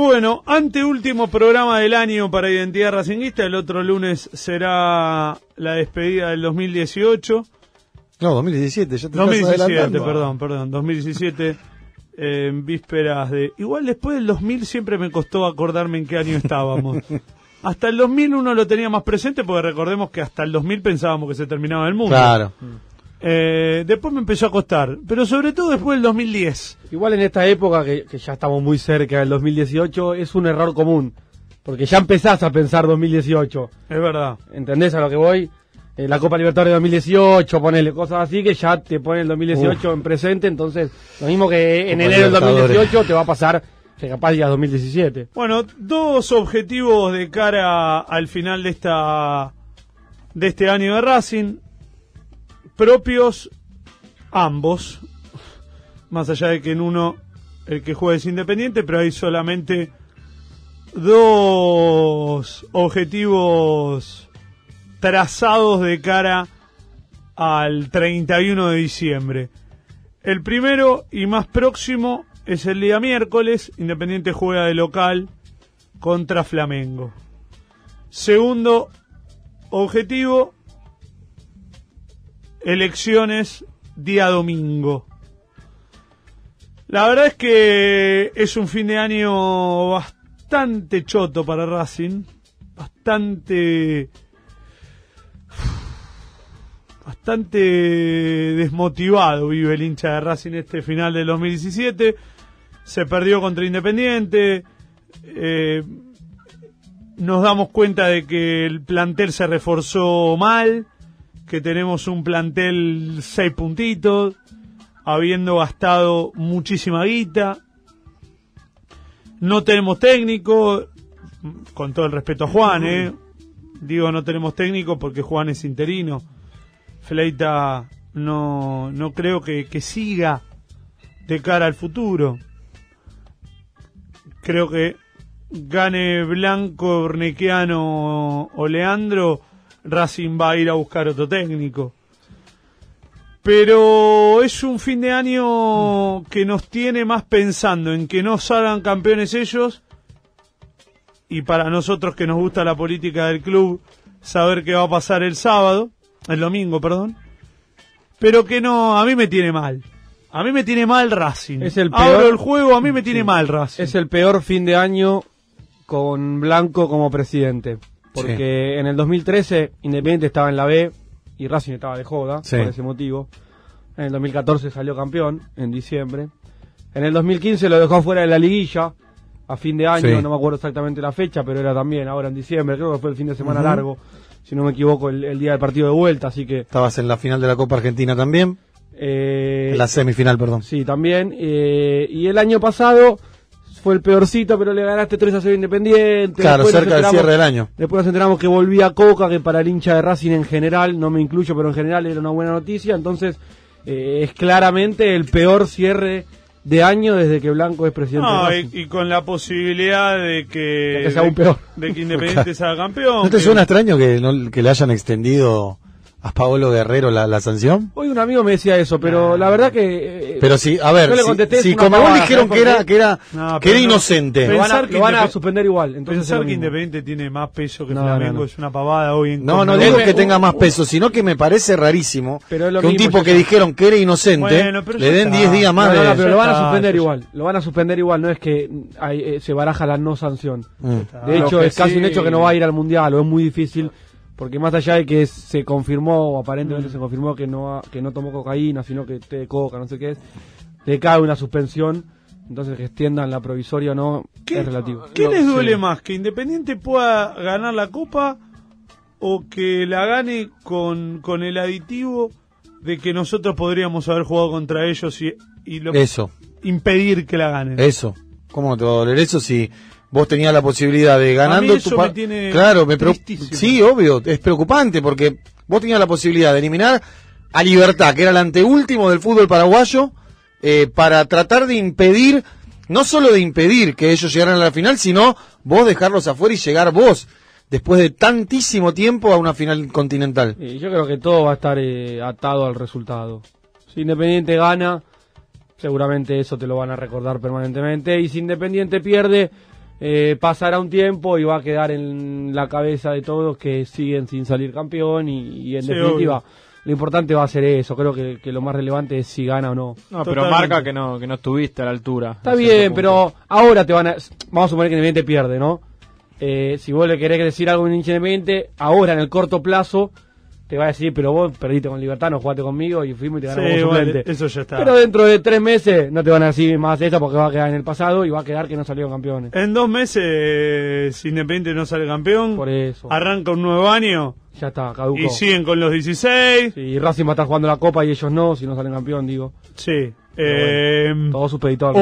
Bueno, anteúltimo programa del año para Identidad Racinguista. El otro lunes será la despedida del 2018. No, 2017, ya te 2017, perdón, 2017, en vísperas de... Igual después del 2000 siempre me costó acordarme en qué año estábamos. Hasta el 2000 uno lo tenía más presente porque recordemos que hasta el 2000 pensábamos que se terminaba el mundo. Claro. Después me empezó a costar, pero sobre todo después del 2010. Igual en esta época, que ya estamos muy cerca del 2018, es un error común, porque ya empezás a pensar 2018. Es verdad. ¿Entendés a lo que voy? La Copa Libertadores 2018, ponele cosas así que ya te pone el 2018 en presente, entonces lo mismo que en enero del 2018 te va a pasar que capaz ya 2017. Bueno, dos objetivos de cara al final de este año de Racing, propios ambos, más allá de que en uno el que juega es Independiente, pero hay solamente dos objetivos trazados de cara al 31 de diciembre. El primero y más próximo es el día miércoles. Independiente juega de local contra Flamengo. Segundo objetivo, elecciones día domingo. La verdad es que es un fin de año bastante choto para Racing, bastante desmotivado vive el hincha de Racing este final del 2017. Se perdió contra Independiente. Nos damos cuenta de que el plantel se reforzó mal, que tenemos un plantel 6 puntitos, habiendo gastado muchísima guita. No tenemos técnico, con todo el respeto a Juan, digo no tenemos técnico porque Juan es interino. Fleita no creo que siga de cara al futuro. Creo que gane Blanco, Urnequiano o Leandro, Racing va a ir a buscar otro técnico. Pero es un fin de año que nos tiene más pensando en que no salgan campeones ellos, y para nosotros que nos gusta la política del club, saber qué va a pasar el domingo, pero que no, a mí me tiene mal. A mí me tiene mal Racing. Es el peor, abro el juego, a mí me tiene mal Racing. Es el peor fin de año con Blanco como presidente. Porque en el 2013 Independiente estaba en la B y Racing estaba de joda, por ese motivo. En el 2014 salió campeón, en diciembre. En el 2015 lo dejó fuera de la liguilla, a fin de año, no me acuerdo exactamente la fecha, pero era también ahora en diciembre, creo que fue el fin de semana largo, si no me equivoco, el día del partido de vuelta, así que... Estabas en la final de la Copa Argentina también. En la semifinal, perdón. Sí, también. Y el año pasado fue el peorcito, pero le ganaste 3-0 Independiente. Claro, cerca del cierre del año. Después nos enteramos que volvía Coca, que para el hincha de Racing en general, no me incluyo, pero en general era una buena noticia. Entonces, es claramente el peor cierre de año desde que Blanco es presidente de Racing. Y con la posibilidad de que sea aún peor. De que Independiente sea campeón. ¿No te suena extraño que le hayan extendido a Paolo Guerrero la sanción? Hoy un amigo me decía eso, pero la verdad que... pero sí, a ver, si como vos dijeron que era inocente. Lo van a suspender igual. Entonces pensar que Independiente tiene más peso que Flamengo es una pavada hoy en No digo que tenga más peso, sino que me parece rarísimo que un tipo que dijeron que era inocente le den 10 días más de... pero lo van a suspender igual. Lo van a suspender igual, no es que se baraja la no sanción. De hecho, es casi un hecho que no va a ir al Mundial, o es muy difícil. Porque más allá de que se confirmó, o aparentemente se confirmó que no tomó cocaína, sino que té de coca, no sé qué es, le cae una suspensión, entonces que extiendan la provisoria o no, es relativo. ¿Qué les duele más? ¿Que Independiente pueda ganar la Copa o que la gane con el aditivo de que nosotros podríamos haber jugado contra ellos y impedir que la ganen? Eso. ¿Cómo no te va a doler eso si... Vos tenías la posibilidad de ganando sí, obvio, es preocupante porque vos tenías la posibilidad de eliminar a Libertad, que era el anteúltimo del fútbol paraguayo, para tratar de impedir, no solo de impedir que ellos llegaran a la final, sino vos dejarlos afuera y llegar vos, después de tantísimo tiempo, a una final continental. Yo creo que todo va a estar atado al resultado. Si Independiente gana, seguramente eso te lo van a recordar permanentemente, y si Independiente pierde... pasará un tiempo y va a quedar en la cabeza de todos que siguen sin salir campeón y en definitiva obvio. Lo importante va a ser eso. Creo que lo más relevante es si gana o no. No, pero marca que no estuviste a la altura. Está bien, pero ahora vamos a suponer que Independiente pierde, ¿no? Si vos le querés decir algo a un hincha Independiente, ahora en el corto plazo te va a decir, pero vos perdiste con Libertad, no jugaste conmigo y fuimos y te ganamos como suplente. Eso ya está. Pero dentro de 3 meses no te van a decir más eso porque va a quedar en el pasado y va a quedar que no salieron campeones. En 2 meses, si Independiente no sale campeón, Por eso. arranca un nuevo año Ya está, caducó. y siguen con los 16. Sí, y Racing va a estar jugando la Copa y ellos no, si no salen campeón, digo. Sí. Todo supeditado.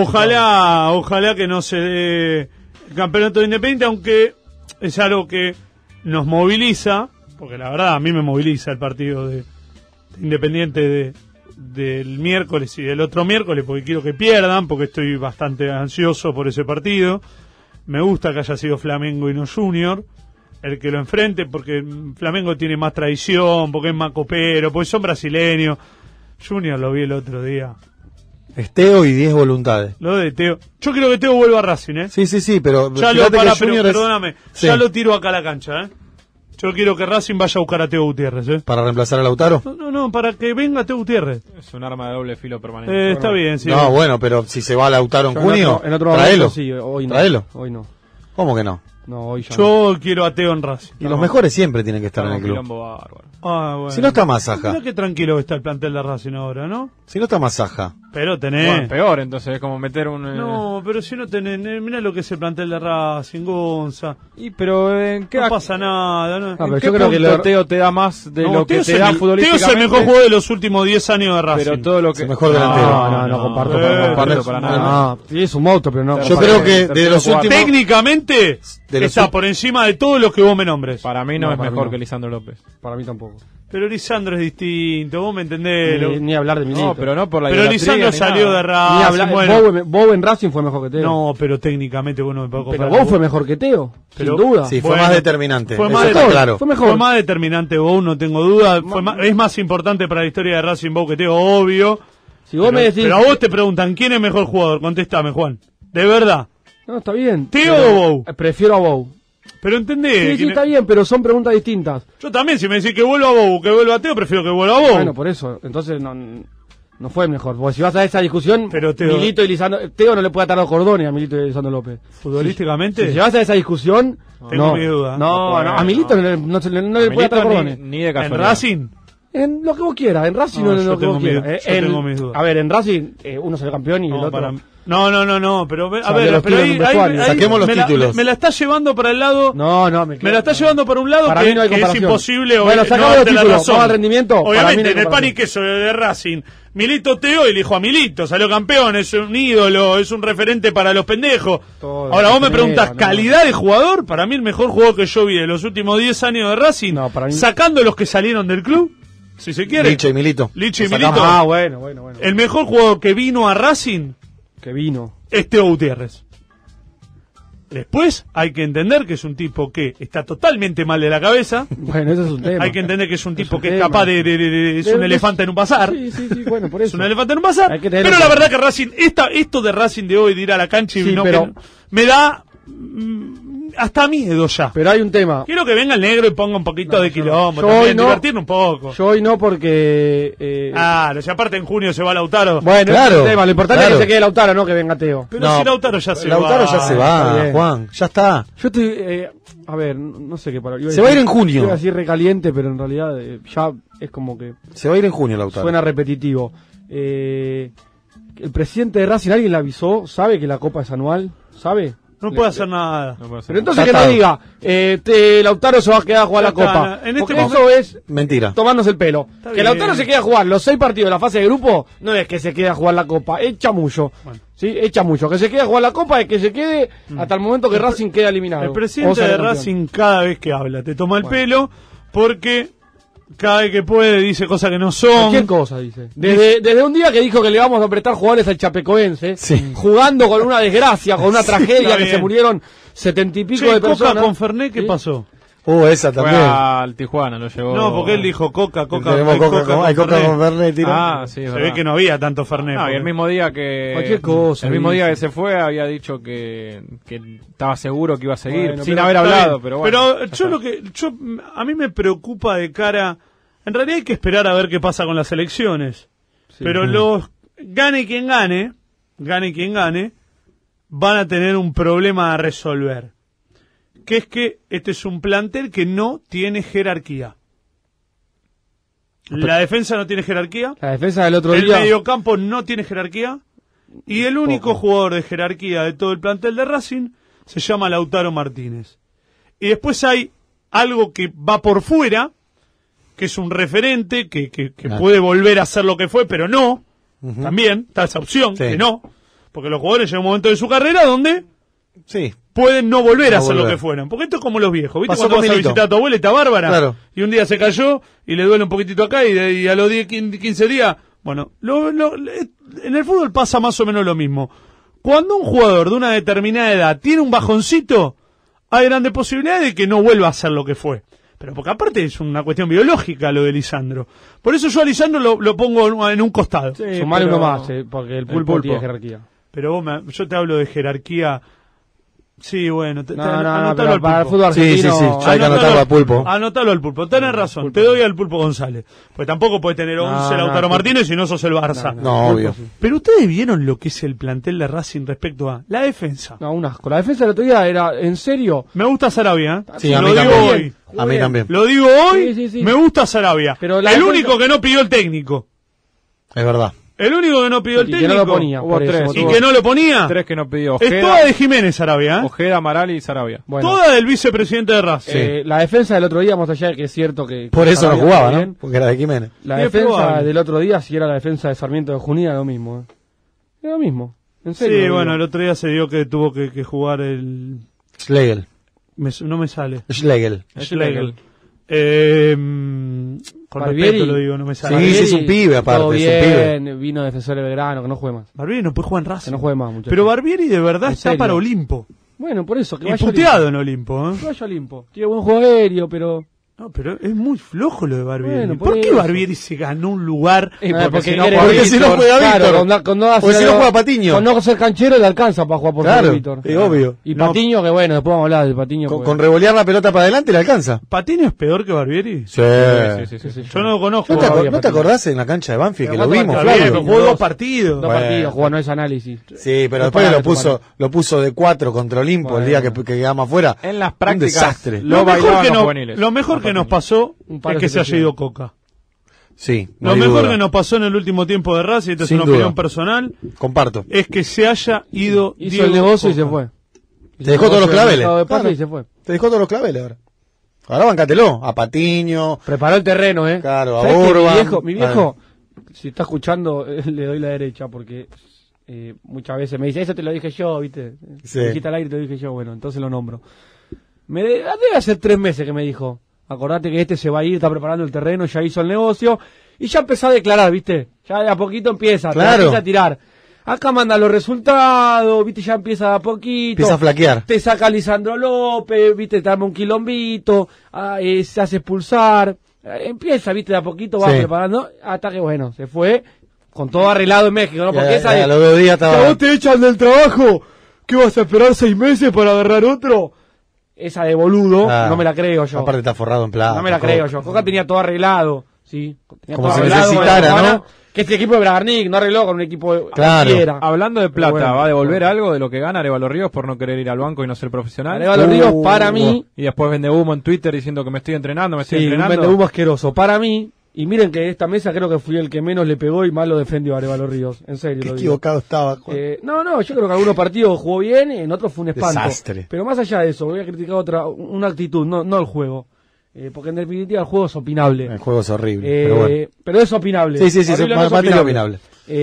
Ojalá que no se dé el campeonato de Independiente, aunque es algo que nos moviliza, porque la verdad a mí me moviliza el partido de Independiente del miércoles y del otro miércoles, porque quiero que pierdan, porque estoy bastante ansioso por ese partido. Me gusta que haya sido Flamengo y no Junior el que lo enfrente, porque Flamengo tiene más tradición, porque es más copero, porque son brasileños. Junior lo vi el otro día. Es Teo y 10 voluntades. Lo de Teo. Yo quiero que Teo vuelva a Racing, ¿eh? Sí, pero Ya fíjate que Junior es- perdóname, Sí. ya lo tiro acá a la cancha, ¿eh? Yo quiero que Racing vaya a buscar a Teo Gutiérrez, ¿eh? para reemplazar a Lautaro. No, para que venga Teo Gutiérrez. Es un arma de doble filo permanente. Está bien, sí. No, bueno, pero si se va a Lautaro en Yo junio, en otro tráelo. momento sí, hoy no. Tráelo. Hoy no. ¿Cómo que no? No, hoy ya no. Yo quiero a Teo en Racing. Y los mejores siempre tienen que estar en el Un club. quilombo bárbaro. Ah, bueno. Si no está Masaja. Mirá qué tranquilo está el plantel de Racing ahora, ¿no? Si no está Masaja. Pero tenés... Bueno, peor, entonces es como meter un... No, pero si no tenés... Mirá lo que es el plantel de Racing, Gonza. pero ¿en qué, No pasa nada, ¿no? Ah, pero ¿en qué yo creo punto que Teo te da más de No, lo Teo que te es da el- Teo es futbolísticamente? el mejor jugador de los últimos 10 años de Racing. Pero todo lo que... Es el mejor delantero. No, comparto. no para comparto para nada. nada. No, sí, es un monstruo, pero no. Yo comparto. creo que de los últimos... Técnicamente De los está ul- por encima de todos los que vos me nombres. Para mí no, No, es para mí mejor no. que Lisandro López. Para mí tampoco. Pero Lisandro es distinto, vos me entendés. Ni hablar de Milito. No, pero no por la Pero idolatría Lisandro ni salió nada. de Ni Racing. hablar. Bueno. Bow en Racing fue mejor que Teo. No, pero técnicamente vos no me puedo pero comparar. Bow fue mejor que Teo. Pero- sin duda. Sí, fue Bueno, más determinante. fue Eso más está mejor, claro. Fue mejor. Fue más determinante Bow, no tengo duda. Es más importante para la historia de Racing Bow que Teo, obvio. Si vos me decís. Pero a vos te preguntan, ¿quién es mejor jugador? Contéstame, Juan. De verdad. No, está bien. ¿Teo pero- o Bow? Prefiero a Bow. Pero entendés. Sí, está bien, pero son preguntas distintas. Yo también, si me decís que vuelva a Bow, que vuelva a Teo, prefiero que vuelva a Bow. Bueno, por eso. Entonces no fue el mejor. Porque si vas a esa discusión, Pero Teo- Milito y Lisandro. Teo no le puede atar los cordones a Milito y Lisandro López. Futbolísticamente. Si vas a esa discusión. Tengo no, mi duda. No, No, a Milito no le puede atar cordones. Ni de en casualidad. Racing. En lo que vos quieras, en Racing No, en yo lo que tengo vos mi- quieras. yo tengo mis dudas. A ver, en Racing uno salió campeón y el No, otro. para mí. No, pero a Salió ver, los pero títulos ahí, en vestuario. Saquemos los me títulos. me la está llevando para el lado. No, Me la está llevando para un lado Para que, mí no hay que es comparación. imposible Bueno, no sacamos los darte la títulos, razón. vamos al rendimiento, para mí no Obviamente, hay en el pan comparación. y queso de Racing, Milito Teo elijo a Milito, salió campeón, es un ídolo, es un referente para los pendejos. Todo, Ahora vos me no, preguntás, no. ¿calidad de jugador? Para mí el mejor jugador que yo vi de los últimos 10 años de Racing, No, para mí- sacando los que salieron del club, si se quiere. Licho y Milito. Licho y Lo sacamos. Milito. Ah, bueno. El mejor jugador que vino a Racing Que vino. es Teo Gutiérrez. Después hay que entender que es un tipo que está totalmente mal de la cabeza. Bueno, ese es un tema. Hay que entender que es un tipo un que es tema. capaz es un elefante en un bazar. Sí, bueno, por Es eso. un elefante en un bazar. Hay que tener Pero en la cuenta. verdad que Racing, esto de Racing de hoy, de ir a la cancha y Sí, no, pero- que me da hasta miedo ya. Pero hay un tema. Quiero que venga el negro y ponga un poquito de quilombo, yo también, hoy no. divertirnos un poco. Yo hoy no porque. Claro, si aparte en junio se va Lautaro. Bueno, Claro, ese es el tema. Lo importante claro. es que se quede Lautaro, no que venga Teo. Pero No, si Lautaro ya se Lautaro va. ya se está va, bien. Juan. Ya está. Yo estoy. A ver, no sé qué palabra. Se va a ir en junio. Iba a decir recaliente, pero en realidad ya es como que. Se va a ir en junio, Lautaro. Suena repetitivo. El presidente de Racing, ¿alguien le avisó? ¿Sabe que la Copa es anual? ¿Sabe? No puede hacer nada. No puede ser. Pero entonces Tratado. que no diga, Lautaro se va a quedar a jugar Ya la Copa. está, en este Porque momento- eso es Mentira. tomándose el pelo. Está Que bien. Lautaro se quede a jugar los 6 partidos de la fase de grupo, no es que se quede a jugar la Copa, es chamullo. Bueno. ¿Sí? Es chamullo. Que se quede a jugar la Copa es que se quede hasta el momento que Racing quede eliminado. El O presidente sale de campeón. Racing cada vez que habla te toma el pelo porque cada vez que puede dice cosas que no son. Cualquier cosa, dice. Desde un día que dijo que le vamos a prestar jugadores al Chapecoense, Sí. jugando con una desgracia, con una tragedia, está que bien. se murieron 70 y pico Che, de Coca personas. con Fernet, ¿qué ¿Sí? pasó? Esa Fue también. al Tijuana, lo llevó. No, porque él dijo Coca, Tenemos hay Coca con Fernet, tiro. Ah, sí, es Se verdad. ve que no había tanto Fernet. No, y el porque- mismo día que. Cualquier cosa, El mismo dice. día que se fue había dicho que estaba seguro que iba a seguir, Bueno, sin pero haber Está hablado, bien. pero bueno. Yo a mí me preocupa de cara. En realidad hay que esperar a ver qué pasa con las elecciones. Sí. Pero los gane quien gane, van a tener un problema a resolver. Que es que este es un plantel que no tiene jerarquía. La defensa no tiene jerarquía. La defensa del otro El día. mediocampo no tiene jerarquía. Y el único jugador de jerarquía de todo el plantel de Racing se llama Lautaro Martínez. Y después hay algo que va por fuera, que es un referente, que puede volver a ser lo que fue, pero no. También está esa opción, Sí. que no. Porque los jugadores llegan a un momento de su carrera donde Sí. pueden no volver a No ser lo volver. que fueron. Porque esto es como los viejos. ¿Viste Pasó cuando con vas a Milito. visitar a tu abuela y está bárbara? Claro. Y un día se cayó y le duele un poquitito acá y a los 15 días... Bueno, en el fútbol pasa más o menos lo mismo. Cuando un jugador de una determinada edad tiene un bajoncito, hay grandes posibilidades de que no vuelva a ser lo que fue. Pero porque aparte es una cuestión biológica lo de Lisandro. Por eso yo a Lisandro lo pongo en un costado. Sumale pero- uno más, porque el pulpo tiene jerarquía. Pero yo te hablo de jerarquía. Sí, bueno, No, anotalo pero al para el Pulpo. fútbol Sí, sí, argentino. sí, hay que anotarlo a Pulpo. Anotalo al Pulpo. Tenés razón, te doy al Pulpo González. Pues tampoco puedes tener 11 Lautaro Pulpo. Martínez si no sos el Barça. No, obvio. Pero ustedes vieron lo que es el plantel de Racing respecto a la defensa. No, un asco. La defensa del otro día era, en serio. Me gusta Sarabia, ¿eh? Sí, a lo mí digo también. hoy. A mí también. Lo digo hoy, Sí. me gusta Sarabia. Pero la el defensa- único que no pidió el técnico. Es verdad. El único que no pidió el Y que técnico. no lo ponía. Hubo por eso, tres. Y tuvo- que no lo ponía. 3 que no pidió. Es toda de Jiménez Sarabia, ¿eh? Ojeda, Amaral y Sarabia. Bueno, Toda del vicepresidente de Racing. la defensa del otro día, más allá de que es cierto que... Por eso no Sarabia jugaba, está ¿no? bien, Porque era de Jiménez. La Sí, es defensa probable. del otro día, si era la defensa de Sarmiento de Junín, era lo mismo. Era lo mismo. En serio. Sí, lo bueno, el digo. otro día se dio que tuvo que jugar el... Schlegel. no me sale. Schlegel. Schlegel. Con Barbieri. respeto lo digo, no me sale. Sí, sí, es un pibe aparte, Todo es un bien, vino Defensor de Belgrano, que no juegue más. Barbieri no puede jugar en Que Racing. no juegue más, muchachos. Pero Barbieri de verdad En está serio. para Olimpo. Bueno, por eso, que Y vaya puteado Olimpo. en Olimpo, ¿eh? Que vaya Olimpo. Tiene buen juego aéreo, pero... No, pero es muy flojo lo de Barbieri. Bueno, ¿Por qué eso. Barbieri se ganó un lugar? porque si no quiere- juega Porque si no Víctor, juega claro, Víctor. con no hacer Porque si no algo- juega Patiño. Con no ser canchero le alcanza para jugar por Claro, Víctor. es obvio. Y No. Patiño, que bueno, después vamos a hablar del Patiño. Con, porque- con revolear la pelota para adelante le alcanza. ¿Patiño es peor que Barbieri? Sí. Sí. Yo no lo conozco. ¿No te, Todavía ¿no te Patiño. acordás en la cancha de Banfield que Pero lo ¿cuánto vimos, Está Flavio? bien, Flavio? pero jugó Dos- dos partidos. Dos Bueno. partidos, jugó, no es análisis. Sí, pero No después para lo puso de 4 contra Olimpo el día que quedamos afuera. En las Un prácticas desastre. lo bailaban los juveniles. Lo mejor que nos pasó Un par es de que se haya selecciones. ido Coca. Sí, no Lo hay mejor duda. que nos pasó en el último tiempo de Racing, esta es Sin una duda. opinión personal, Comparto. es que se haya ido Hizo Diego el negocio y Coca. se fue. Te dejó todos los claveles. De pase Claro. y se fue. Te dejó todos los claveles ahora. Ahora bancátelo. A Patiño. Preparó el terreno, ¿eh? Claro, a ¿Sabés que Urban. mi viejo, si está escuchando, le doy la derecha porque muchas veces me dice, eso te lo dije yo, ¿viste? Sí. Me quita el aire y te lo dije yo, bueno, entonces lo nombro. Debe hacer 3 meses que me dijo, acordate que este se va a ir, está preparando el terreno, ya hizo el negocio y ya empezó a declarar, ¿viste? Ya de a poquito empieza, Claro. empieza a tirar. Acá manda los resultados, ¿viste? Ya empieza de a poquito. Empieza a flaquear. Te saca Lisandro López, ¿viste? Te arma un quilombito, se hace expulsar. Empieza, ¿viste? De a poquito va Sí. preparando, hasta que, bueno, se fue con todo arreglado en México, ¿no? Porque esa a es... los 2 días Si a estaba. vos te echan del trabajo, ¿qué vas a esperar 6 meses para agarrar otro? Esa de boludo, Ah, no me la creo yo. Aparte está forrado en plata. No me la creo yo. Coca tenía todo arreglado, sí. Tenía Como todo si arreglado, necesitara, bueno, ¿no? Que este equipo de Bragarnik no arregló con un equipo Claro. cualquiera. Hablando de plata, Pero bueno, ¿va a devolver bueno. algo de lo que gana Arévalo Ríos por no querer ir al banco y no ser profesional? Arévalo Ríos, para mí, Y después vende humo en Twitter diciendo que me estoy entrenando, me estoy sí, un entrenando. vendehumo asqueroso. Para mí, y miren que esta mesa creo que fui el que menos le pegó y más lo defendió a Arévalo Ríos. En serio, Qué lo digo. equivocado estaba. Juan. No, yo creo que algunos partidos jugó bien, en otros fue un espanto. Desastre. Pero más allá de eso, voy a criticar una actitud, no el juego. Porque en definitiva el juego es opinable. El juego es horrible. Pero bueno. Pero es opinable. Sí, sí, sí, Horrible, es no es materia opinable.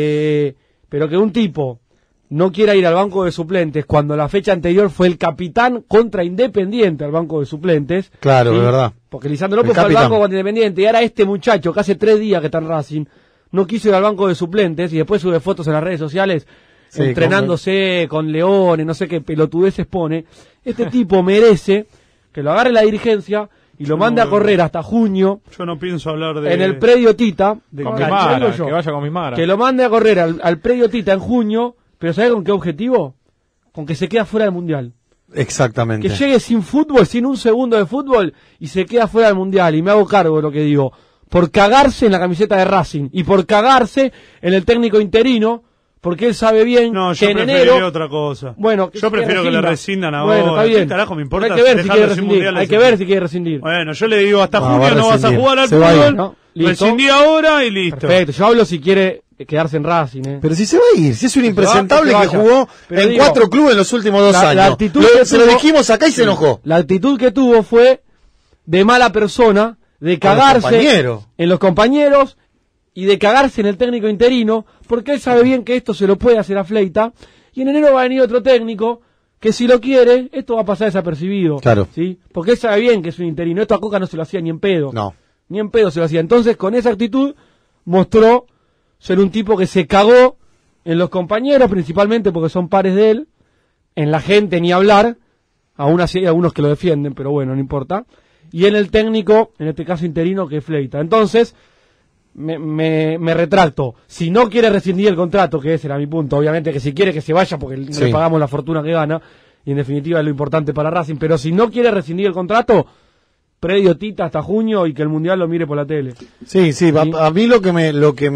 Pero que un tipo no quiera ir al banco de suplentes cuando la fecha anterior fue el capitán contra Independiente al banco de suplentes. Claro, ¿sí? es verdad. Porque Lisandro López El fue al capitán. banco contra Independiente y ahora este muchacho que hace 3 días que está en Racing no quiso ir al banco de suplentes y después sube fotos en las redes sociales Sí, entrenándose con leones, no sé qué pelotudeces pone. Este tipo merece que lo agarre la dirigencia y lo mande a correr hasta junio. Yo no pienso hablar de... En el predio Tita. Con Mismara, que vaya con Mismara. Que lo mande a correr al predio Tita en junio, pero ¿sabe con qué objetivo? Con que se queda fuera del Mundial. Exactamente. Que llegue sin fútbol, sin un segundo de fútbol, y se queda fuera del Mundial. Y me hago cargo de lo que digo. Por cagarse en la camiseta de Racing. Y por cagarse en el técnico interino, porque él sabe bien que en enero... otra cosa. Bueno, yo prefiero que le rescindan ahora. Bueno, está bien. ¿Qué carajo me importa? Hay que ver si quiere rescindir. Hay que ver si quiere rescindir. Bueno, yo le digo, hasta junio no vas a jugar al fútbol. ¿No? Rescindí ahora y listo. Perfecto, yo hablo si quiere quedarse en Racing. Pero si se va a ir, si es un impresentable que jugó en 4 clubes en los últimos 2 años. La actitud se lo dijimos acá y se enojó. La actitud que tuvo fue de mala persona, de cagarse en los compañeros y de cagarse en el técnico interino, porque él sabe bien que esto se lo puede hacer a Fleita, y en enero va a venir otro técnico que si lo quiere, esto va a pasar desapercibido. Claro. ¿Sí? Porque él sabe bien que es un interino, esto a Coca no se lo hacía ni en pedo. No. Ni en pedo se lo hacía. Entonces, con esa actitud, mostró ser un tipo que se cagó en los compañeros, principalmente porque son pares de él, en la gente ni hablar, aún así hay algunos que lo defienden, pero bueno, no importa, y en el técnico, en este caso interino, que es Fleita. Entonces, me retracto. Si no quiere rescindir el contrato, que ese era mi punto, obviamente que si quiere que se vaya porque no le pagamos la fortuna que gana, y en definitiva es lo importante para Racing, pero si no quiere rescindir el contrato, predio Tita hasta junio y que el Mundial lo mire por la tele. Sí, a mí lo que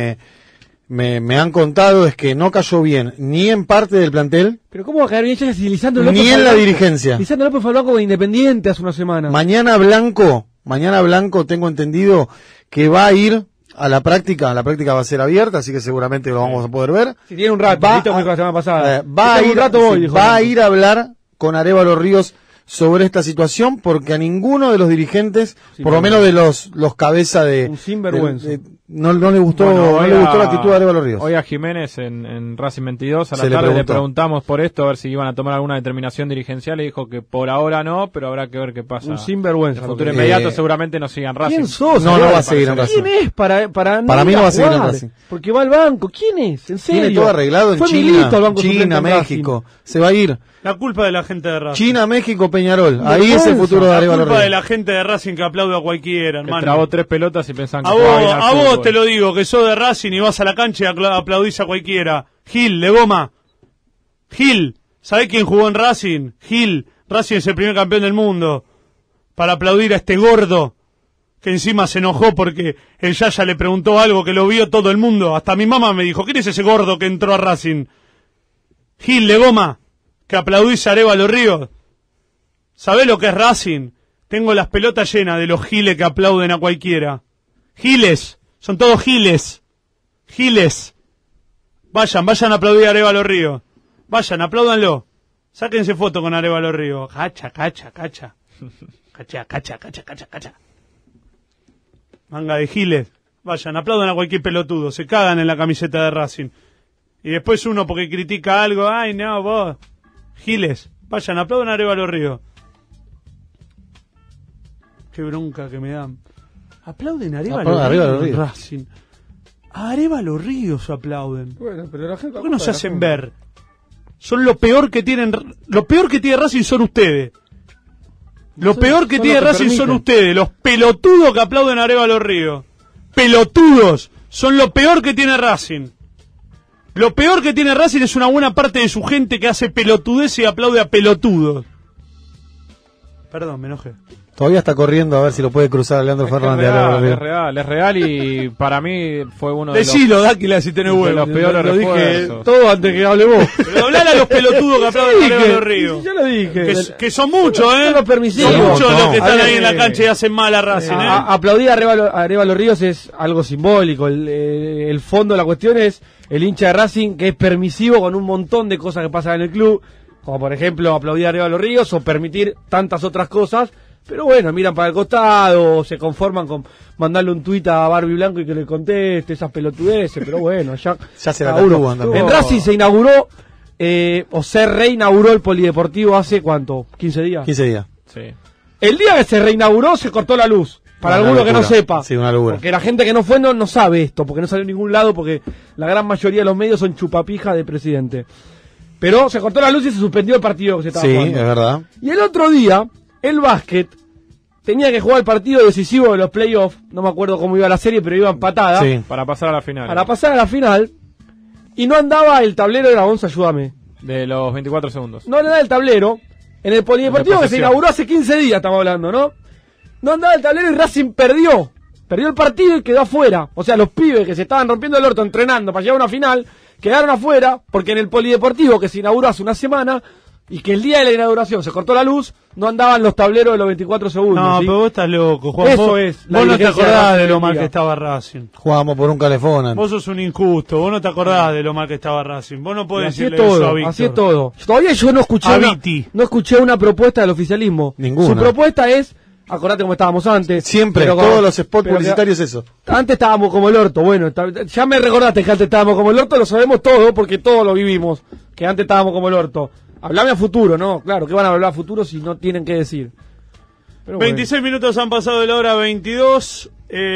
me han contado es que no cayó bien ni en parte del plantel. Pero ¿cómo va a caer bien si Lisandro López ni en la dirigencia? Lisandro López fue al banco de Independiente hace una semana. Mañana Blanco tengo entendido que va a ir a la práctica va a ser abierta, así que seguramente lo vamos a poder ver. Si tiene un rato, la semana pasada. Va a ir a hablar con Arévalo Ríos sobre esta situación, porque a ninguno de los dirigentes, por lo menos de los cabezas de... Un sinvergüenza. No le gustó, no le gustó la actitud de Arévalo Ríos. Hoy a Jiménez en Racing 22 a la tarde le preguntamos por esto, a ver si iban a tomar alguna determinación dirigencial, y dijo que por ahora no, pero habrá que ver qué pasa. Un sinvergüenza. En el futuro inmediato seguramente no sigan Racing. ¿Quién sos? No va a seguir en Racing. ¿Quién es para mí no va a seguir en Racing? Porque va al banco. ¿Quién es? ¿En serio? Tiene todo arreglado en China, México. Se va a ir. La culpa de la gente de Racing. China, México, Peñarol. Ahí es el futuro de Arévalo Ríos. La culpa de la gente de Racing que aplaude a cualquiera, hermano. Trabó 3 pelotas y pensaban que a vos te lo digo, que sos de Racing y vas a la cancha y aplaudís a cualquiera. Gil, de goma. Gil, ¿sabés quién jugó en Racing? Gil. Racing es el primer campeón del mundo. Para aplaudir a este gordo, que encima se enojó porque el Yaya le preguntó algo que lo vio todo el mundo. Hasta mi mamá me dijo, ¿quién es ese gordo que entró a Racing? Gil, de goma, que aplaudís a Arévalo Ríos. ¿Sabés lo que es Racing? Tengo las pelotas llenas de los giles que aplauden a cualquiera. Giles, son todos giles. Giles. Vayan a aplaudir a Arévalo Ríos. Vayan, apláudanlo. Sáquense foto con Arévalo Ríos. Cacha. Cacha. Manga de giles. Vayan, aplaudan a cualquier pelotudo. Se cagan en la camiseta de Racing. Y después uno porque critica algo. Ay, no, vos. Giles. Vayan, aplaudan a Arévalo Ríos. Qué bronca que me dan. Aplauden a Arévalo Ríos. Racing. A Arévalo Ríos aplauden. Bueno, pero la gente... ¿Por qué no se hacen ver? Son lo peor que tienen... Lo peor que tiene Racing son ustedes. Lo peor que tiene Racing son ustedes. Los pelotudos que aplauden a Arévalo Ríos. Pelotudos. Son lo peor que tiene Racing. Lo peor que tiene Racing es una buena parte de su gente que hace pelotudez y aplaude a pelotudos. Perdón, me enojé. Todavía está corriendo a ver si lo puede cruzar a Leandro Fernández. Es real y para mí fue uno de Decilo, Dáquila, si tenés huevo. Los peores lo dije refuerzos. todo antes que hable vos. Pero hablale a los pelotudos que aplauden a Arévalo Ríos. Ya lo dije. Que son muchos, ¿eh? No lo son muchos los que están ahí en la cancha y hacen mal a Racing, ¿eh? Aplaudir a Arévalo Ríos es algo simbólico. El fondo de la cuestión es el hincha de Racing que es permisivo con un montón de cosas que pasan en el club. Como por ejemplo aplaudir a Arévalo Ríos o permitir tantas otras cosas. Pero bueno, miran para el costado, se conforman con mandarle un tuit a Barbie Blanco y que le conteste esas pelotudeces, pero bueno, ya se la uno. En Racing se inauguró, o se reinauguró el polideportivo hace ¿cuánto? ¿15 días? 15 días. Sí. El día que se reinauguró se cortó la luz. Para alguno que no sepa. Sí, una locura. Porque la gente que no fue no sabe esto, porque no salió en ningún lado, porque la gran mayoría de los medios son chupapijas de presidente. Pero se cortó la luz y se suspendió el partido que se estaba jugando. Sí, es verdad. Y el otro día... el básquet tenía que jugar el partido decisivo de los playoffs, no me acuerdo cómo iba la serie, pero iba empatada. Sí, para pasar a la final. Para pasar a la final, y no andaba el tablero de la Gonza, ayúdame. De los 24 segundos. No andaba el tablero, en el polideportivo que se inauguró hace 15 días, estamos hablando, ¿no? No andaba el tablero y Racing perdió el partido y quedó afuera. O sea, los pibes que se estaban rompiendo el orto entrenando para llegar a una final, quedaron afuera, porque en el polideportivo que se inauguró hace una semana, y que el día de la inauguración se cortó la luz, no andaban los tableros de los 24 segundos. No, ¿sí? Pero vos estás loco, Juan. Eso es. Vos no te acordás de lo mal que estaba Racing. Jugábamos por un calefón antes. Vos sos un injusto, vos no te acordás de lo mal que estaba Racing. Vos no podés Así decirle es todo, eso a Víctor. así es todo. Todavía yo no escuché una propuesta del oficialismo. Ninguna. Su propuesta es, acordate cómo estábamos antes. Siempre, todos los spots publicitarios eso. Antes estábamos como el orto, bueno, ya me recordaste que antes estábamos como el orto, lo sabemos todo porque todos lo vivimos, que antes estábamos como el orto. Hablame a futuro, ¿no? Claro, ¿qué van a hablar a futuro si no tienen que decir? Pero 26 minutos han pasado de la hora 22.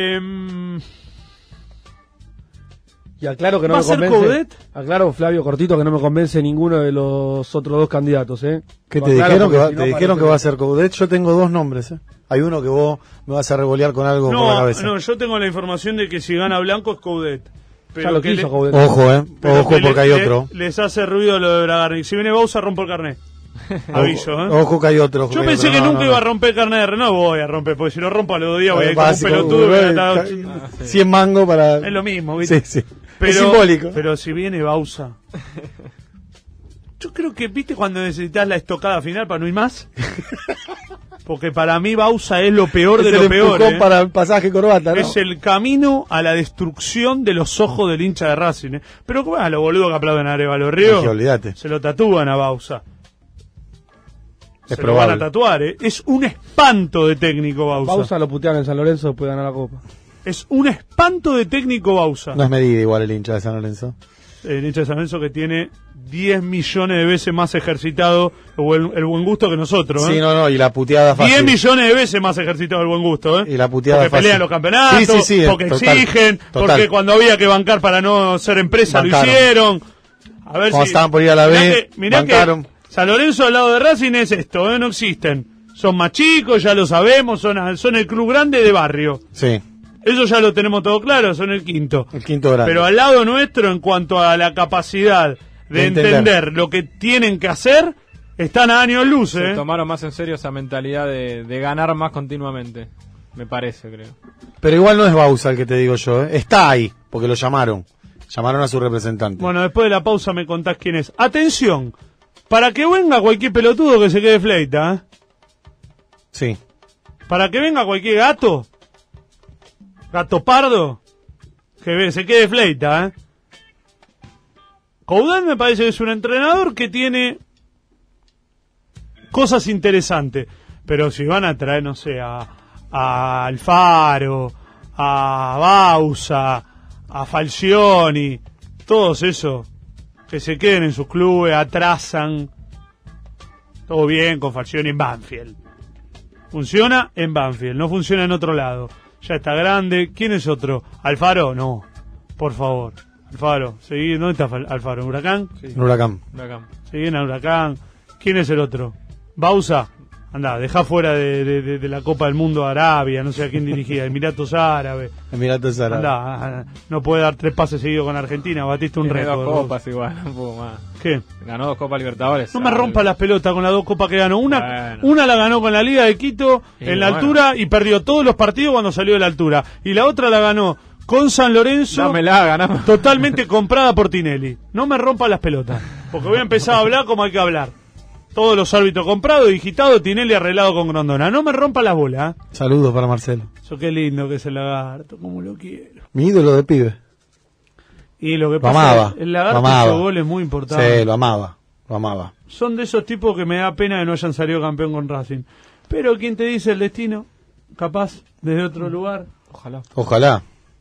Y aclaro que no ¿Va me a ser convence. Coudet? Aclaro, Flavio Cortito, que no me convence ninguno de los otros dos candidatos, ¿eh? ¿Qué te dijeron? ¿Te dijeron que va a ser Coudet? Yo tengo dos nombres, ¿eh? Hay uno que vos me vas a revolear con algo por la cabeza. No, yo tengo la información de que si gana Blanco es Coudet. Pero ya lo quiso Coudet. Ojo, ojo, porque hay otro. Les hace ruido lo de Bragarnik. Si viene Bausa, rompo el carnet. Aviso, ¿eh? Ojo que hay otro. Yo pensé que nunca iba a romper el carnet de Renault. Voy a romper, porque si lo rompo a los 2 días voy a ir como un pelotudo. 100 mangos para... Es lo mismo, ¿viste? Sí, sí. Pero, es simbólico. Pero si viene Bausa... Yo creo que, ¿viste cuando necesitas la estocada final para no ir más? Porque para mí Bausa es lo peor de lo peor. Para el pasaje corbata, ¿no? Es el camino a la destrucción de los ojos del hincha de Racing. Pero bueno, los boludos que aplauden a Arévalo Río, olvídate. Se lo tatúan a Bausa. Es se probable. Lo van a tatuar, ¿eh? Es un espanto de técnico Bausa. Bausa lo putearon en San Lorenzo después de ganar la Copa. Es un espanto de técnico Bausa. No es medida igual el hincha de San Lorenzo. El hincha de San Lorenzo que tiene 10 millones de veces más ejercitado el buen gusto que nosotros, ¿eh? Sí, no, y la puteada fácil. 10 millones de veces más ejercitado el buen gusto, ¿eh? Y la puteada porque fácil. Pelean los campeonatos, sí, porque total, exigen, total. porque cuando había que bancar para no ser empresa Bancaron. lo hicieron. A ver Cuando si estaban por ir a la B, mirá bancaron. que San Lorenzo al lado de Racing es esto, ¿eh? No existen. Son más chicos, ya lo sabemos, son el club grande de barrio. Sí. Eso ya lo tenemos todo claro, son el quinto. El quinto grande. Pero al lado nuestro, en cuanto a la capacidad de entender lo que tienen que hacer, están a años luz, ¿eh? Se tomaron más en serio esa mentalidad de ganar más continuamente, me parece, creo. Pero igual no es Bausa el que te digo yo, ¿eh? Está ahí, porque lo llamaron. Llamaron a su representante. Bueno, después de la pausa me contás quién es. Atención, para que venga cualquier pelotudo que se quede fleita, ¿eh? Sí. Para que venga cualquier gato pardo, que se quede fleita, ¿eh? Coudet me parece que es un entrenador que tiene cosas interesantes, pero si van a traer, no sé, a Alfaro, a Bausa, a Falcioni, todos esos que se queden en sus clubes, atrasan, todo bien con Falcioni en Banfield. Funciona en Banfield, no funciona en otro lado. Ya está grande. ¿Quién es otro? ¿Alfaro? No. Por favor. Alfaro. Seguí. ¿Dónde está Alfaro? ¿En Huracán? Sí. En Huracán. Seguí en Huracán. ¿Quién es el otro? ¿Bausa? Andá, dejá fuera de la Copa del Mundo a Arabia. No sé a quién dirigía. Emiratos Árabes. Emiratos Árabes. Andá, no puede dar 3 pases seguidos con Argentina. Batiste un récord. 2 copas igual, un poco más. ¿Qué? Ganó 2 Copas Libertadores. No me rompa las pelotas con las 2 copas que ganó. Una la ganó con la Liga de Quito en la altura y perdió todos los partidos cuando salió de la altura. Y la otra la ganó con San Lorenzo, totalmente comprada por Tinelli. No me rompa las pelotas, porque voy a empezar a hablar como hay que hablar. Todos los árbitros comprados, digitados, Tinelli arreglado con Grondona. No me rompa las bolas, ¿eh? Saludos para Marcelo. Eso qué lindo que es el lagarto, como lo quiero. Mi ídolo de pibe. Y lo que pasa es que el lagarto hizo goles muy importantes. Sí, lo amaba. Son de esos tipos que me da pena que no hayan salido campeón con Racing. Pero ¿quién te dice el destino? Capaz, desde otro lugar. Ojalá.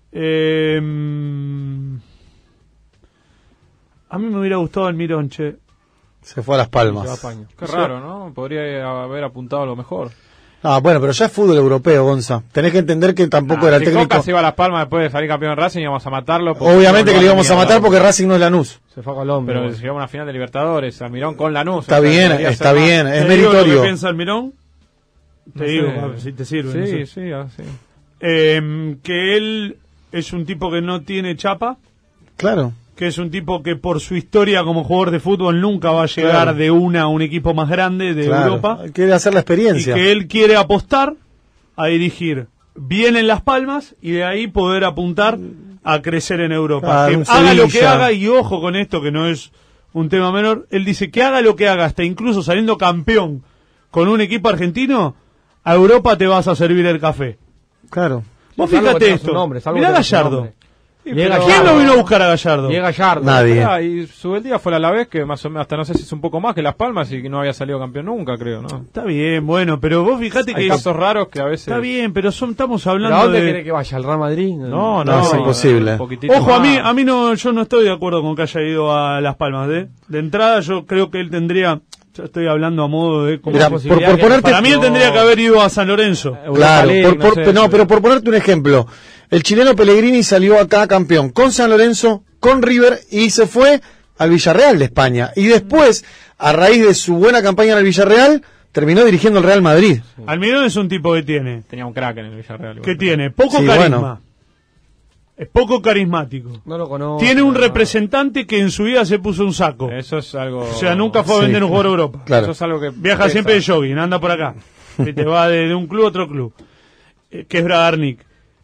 A mí me hubiera gustado el Mirón, che. Se fue a Las Palmas. Qué raro, ¿no? Podría haber apuntado a lo mejor. Ah, bueno, pero ya es fútbol europeo, Gonza. Tenés que entender que tampoco era si técnico. Coca se iba a Las Palmas después de salir campeón de Racing, íbamos a matarlo. Obviamente que le íbamos a matar porque Racing no es Lanús. Se fue a Colombia. Pero llegamos a una final de Libertadores, Almirón con Lanús. Está bien, es meritorio. ¿Qué piensa Almirón? Te digo, si te sirve. Sí, no sé. sí, sí. Que él es un tipo que no tiene chapa. Claro. Que es un tipo que por su historia como jugador de fútbol nunca va a llegar de una a un equipo más grande de Europa. Quiere hacer la experiencia. Y que él quiere apostar a dirigir bien en Las Palmas y de ahí poder apuntar a crecer en Europa. Claro, que haga lo que haga, y ojo con esto que no es un tema menor, él dice que haga lo que haga, hasta incluso saliendo campeón con un equipo argentino, a Europa te vas a servir el café. Claro. Vos fíjate esto, mirá Gallardo. ¿Quién lo vino a buscar a Gallardo? Llega Gallardo. Nadie. Y su día fue el Alavés, que más o menos, hasta no sé si es un poco más que Las Palmas y que no había salido campeón nunca, creo, ¿no? Está bien, bueno, pero vos fíjate que... Hay casos raros que a veces... Está bien, pero estamos hablando ¿Pero a dónde de... quiere que vaya? ¿Al Real Madrid? No, es imposible. Ojo, a mí no, yo no estoy de acuerdo con que haya ido a Las Palmas. De entrada yo creo que él tendría... Yo estoy hablando a modo de... Mirá, por ponerte... Para mí él tendría que haber ido a San Lorenzo. Claro, pero por ponerte un ejemplo, el chileno Pellegrini salió acá campeón con San Lorenzo, con River y se fue al Villarreal de España. Y después, a raíz de su buena campaña en el Villarreal, terminó dirigiendo el Real Madrid. Almirón es un tipo que tenía un crack en el Villarreal. Que tiene poco carisma. Bueno. Es poco carismático. No lo conozco. Tiene un representante que en su vida se puso un saco. Eso es algo... O sea, nunca fue a vender un jugador a Europa. Claro. Eso es algo que viaja siempre de jogging, anda por acá. Y te va de un club a otro club. Que es Bragarnik.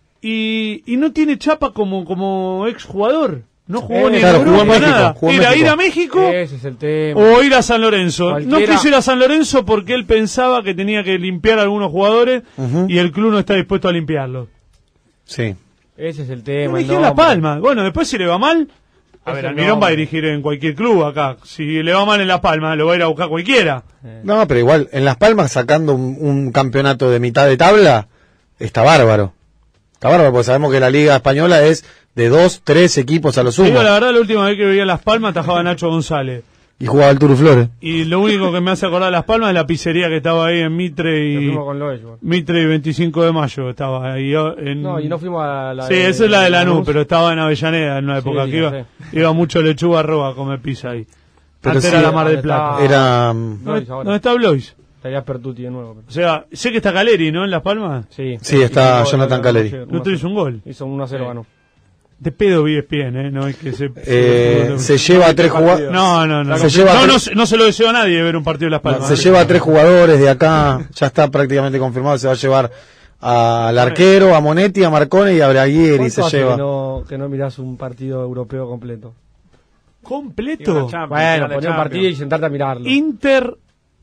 Y no tiene chapa como exjugador. No jugó ni en Europa nada. Era ir a México Ese es el tema. o ir a San Lorenzo. Cualquiera. No quiso ir a San Lorenzo porque él pensaba que tenía que limpiar a algunos jugadores y el club no está dispuesto a limpiarlos. Sí. Ese es el tema. Dirigió en Las Palmas. Bueno, después si le va mal, a ver, Almirón va a dirigir en cualquier club acá. Si le va mal en Las Palmas, lo va a ir a buscar cualquiera. No, pero igual, en Las Palmas sacando un campeonato de mitad de tabla, está bárbaro. Está bárbaro, porque sabemos que la Liga Española es de 2, 3 equipos a lo sumo. Digo, la verdad, la última vez que veía Las Palmas tajaba Nacho González. Y jugaba el Turu Flores. Y lo único que me hace acordar de Las Palmas es la pizzería que estaba ahí en Mitre y... Mitre y 25 de mayo estaba ahí. No, y no fuimos a la... Sí, esa es la de Lanús, pero estaba en Avellaneda en una época que iba mucho lechuga roja a comer pizza ahí. Pero antes sí, era la Mar del Plata. Era... ¿Dónde está Blois? Estaría Pertuti de nuevo. O sea, sé que está Caleri, ¿no? En Las Palmas. Sí, está Jonathan Caleri. ¿No hizo un gol? Hizo un 1-0, ganó. De pedo vi ESPN, ¿no? Es que se lleva a 3 jugadores. No se lo deseo a nadie ver un partido de Las Palmas. Se lleva a 3 jugadores de acá. Ya está prácticamente confirmado. Se va a llevar al arquero, a Monetti, a Marcone y a Braguieri. Se lleva. Que no mirás un partido europeo completo. ¿Completo? Bueno, poner un partido y sentarte a mirarlo. Inter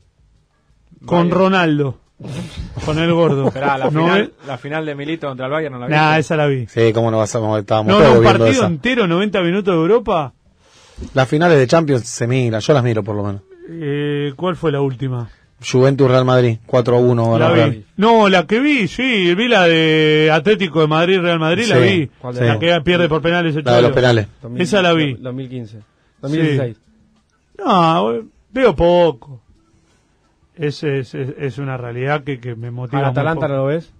con Ronaldo. Con el gordo. Esperá, la final de Milito contra el Bayern no la vi. Nah, esa la vi. Sí, cómo no estábamos todos un viendo partido esa. entero, 90 minutos de Europa. Las finales de Champions se miran, yo las miro por lo menos. ¿Cuál fue la última? Juventus Real Madrid, 4-1. La vi. No, la que vi, sí, vi la de Atlético de Madrid, Real Madrid, sí, la vi. Sí. La que pierde por penales. La de los penales. Esa la vi. 2015. 2016. Sí. No, veo poco. Es una realidad que me motiva. ¿Al Atalanta no lo ves?